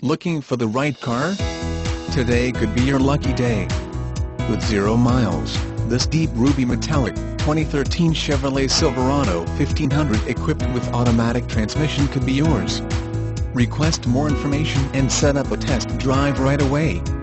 Looking for the right car? Today could be your lucky day. With 0 miles, this deep ruby metallic, 2013 Chevrolet Silverado 1500 equipped with automatic transmission could be yours. Request more information and set up a test drive right away.